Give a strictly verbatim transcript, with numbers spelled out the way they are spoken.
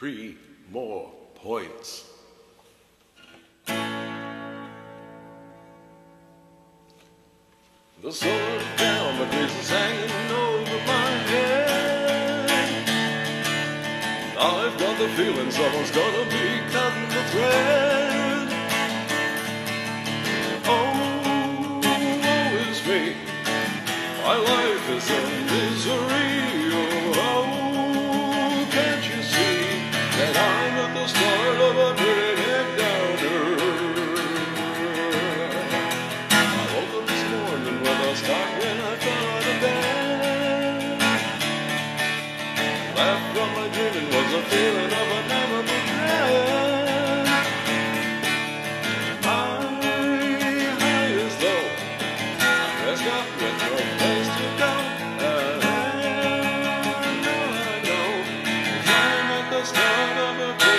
three more points. The sun is down, the breeze is hanging over my head. I've got the feeling someone's gonna be cutting the thread. Oh, woe is me, my life is a misery. Oh, oh, can't you see that I'm at the start of a pretty head downer? I woke up this morning with a start when I fell out of bed. Laughed from my dreaming was a feeling of unbearable dread. High, high as though I'm dressed up with no place to go. I know, I know, 'cause I'm at the start of a